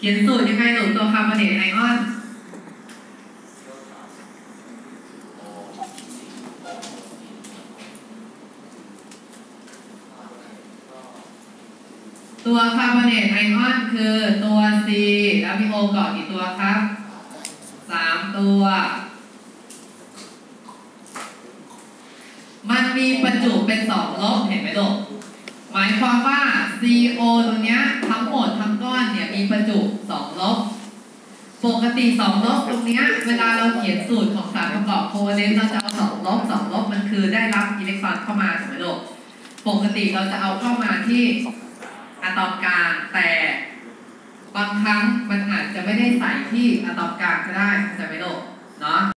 ขียนสูตรยังไงหนูตัวคาร์บอเนตไอออนตัวคาร์บอเนตไอออนคือตัว C แล้วมี O เกาะกี่ตัวครับ3ตัวมันมีประจุเป็น2ลบเห็นไหมลูกหมายความว่า CO ตัวเนี้ยทั้งหมดทั้งก้อนเนี่ยมีประจุ2ลบปกติ2ลบตรงเนี้ยเวลาเราเขียนสูตรของสารประกอบโคเวเลนต์เราจะเอา2ลบมันคือได้รับอิเล็กตรอนเข้ามาถูกไหมลูกปกติเราจะเอาเข้ามาที่อะตอมกลางแต่บางครั้งมันอาจจะไม่ได้ใส่ที่อะตอมกลางก็ได้เข้าใจไหมลูกเนาะ